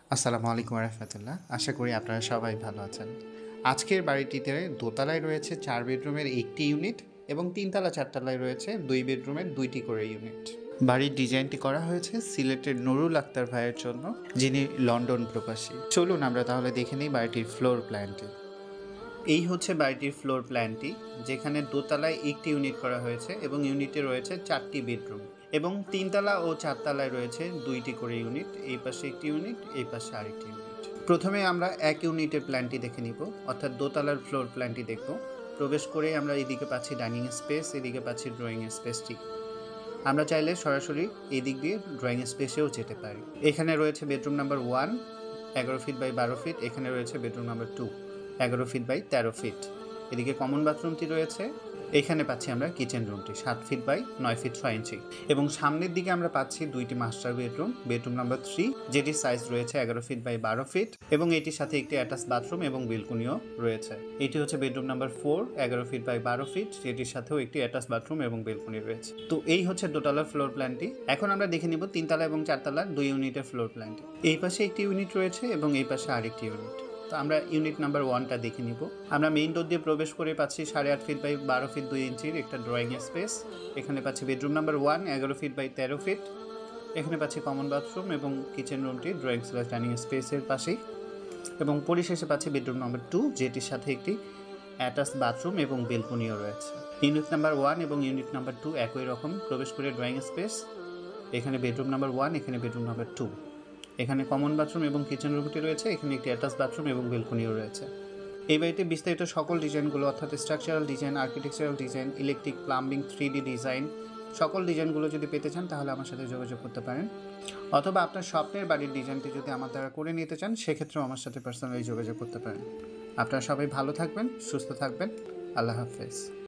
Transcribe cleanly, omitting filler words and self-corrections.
আসসালামু আলাইকুম রহমতুল্লাহ। আশা করি আপনারা সবাই ভালো আছেন। আজকের বাড়িটিতে দোতলায় রয়েছে 4 বেডরুমের একটি ইউনিট এবং তিনতলা চারতলায় রয়েছে 2 বেডরুমের 2টি করে ইউনিট। বাড়ির ডিজাইনটি করা হয়েছে সিলেটের নুরুল আক্তার ভাইয়ের জন্য, যিনি লন্ডন প্রবাসী। চলুন আমরা তাহলে দেখে নিই বাড়িটির ফ্লোর প্ল্যানটি। এই হচ্ছে বাড়িটির ফ্লোর প্ল্যানটি, যেখানে দোতলায় একটি ইউনিট করা হয়েছে এবং ইউনিটে রয়েছে 4টি বেডরুম এবং তিনতলা ও চারতলায় রয়েছে 2টি করে ইউনিট। এই পাশে একটি ইউনিট, এই পাশে আরেকটি ইউনিট। প্রথমে আমরা এক ইউনিটের প্ল্যানটি দেখে নিব, অর্থাৎ দোতলার ফ্লোর প্ল্যানটি দেখব। প্রবেশ করে আমরা এদিকে পাচ্ছি ডাইনিং স্পেস, এদিকে পাচ্ছি ড্রয়িং স্পেসটি। আমরা চাইলে সরাসরি এই দিক দিয়ে ড্রয়িং স্পেসেও যেতে পারি। এখানে রয়েছে bedroom number 1 11 feet by 12 feet. এখানে রয়েছে bedroom number 2 11 feet by 13 feet. এদিকে কমন বাথরুমটি রয়েছে। এখানে পাচ্ছি আমরা কিচেন রুমটি 7 ফিট বাই 9 ফিট 6 ইঞ্চি এবং সামনের দিকে আমরা পাচ্ছি 2টি মাস্টার বেডরুম, বেডরুম নাম্বার 3 যেটির সাইজ রয়েছে 11 ফিট বাই 12 ফিট এবং এটির সাথে একটি অ্যাটাচ বাথরুম এবং বেলকনিও রয়েছে। এটি হচ্ছে bedroom number 4 11 feet by 12 feet, যেটির সাথেও একটি অ্যাটাচ বাথরুম এবং বেলকনি রয়েছে। তো এই হচ্ছে দোতলার ফ্লোর প্ল্যানটি। এখন আমরা দেখে নিব তিনতলা এবং চারতলার 2 ইউনিটের ফ্লোর প্ল্যানটি। এই পাশে একটি ইউনিট রয়েছে এবং এই পাশে আরেকটি ইউনিট। তো আমরা ইউনিট নাম্বার 1টা দেখে নিব। আমরা মেইন ডোর দিয়ে প্রবেশ করে পাচ্ছি 8.5 ফিট বাই 12 ফিট 2 ইঞ্চির একটা ড্রয়িং স্পেস। এখানে পাচ্ছি bedroom number 1 11 feet by 13 feet. এখানে পাচ্ছি কমন বাথরুম এবং কিচেন রুমটি ড্রয়িং স্ল্যাশ ডাইনিং স্পেসের পাশেই এবং পরিশেষে পাচ্ছি বেডরুম নাম্বার 2 যেটির সাথে একটি অ্যাটাচ বাথরুম এবং বেলকনিও রয়েছে। ইউনিট নাম্বার 1 এবং ইউনিট নাম্বার 2 একই রকম। প্রবেশ করে ড্রয়িং স্পেস, এখানে বেডরুম নাম্বার 1, এখানে বেডরুম নাম্বার 2। এখানে কমন বাথরুম এবং কিচেন রুমটি রয়েছে। এখানে একটি অ্যাটাচ বাথরুম এবং বেলকনিও রয়েছে। এই বাড়িতে বিস্তারিত সকল ডিজাইনগুলো, অর্থাৎ structural design, architectural design, electric, plumbing, 3D design, সকল ডিজাইনগুলো যদি পেতে চান তাহলে আমার সাথে যোগাযোগ করতে পারেন, অথবা আপনার স্বপ্নের বাড়ির ডিজাইনটি যদি আমার দ্বারা করে নিতে চান সেক্ষেত্রেও আমার সাথে পার্সোনালি যোগাযোগ করতে পারেন। আপনারা সবাই ভালো থাকবেন, সুস্থ থাকবেন। আল্লাহ হাফেজ।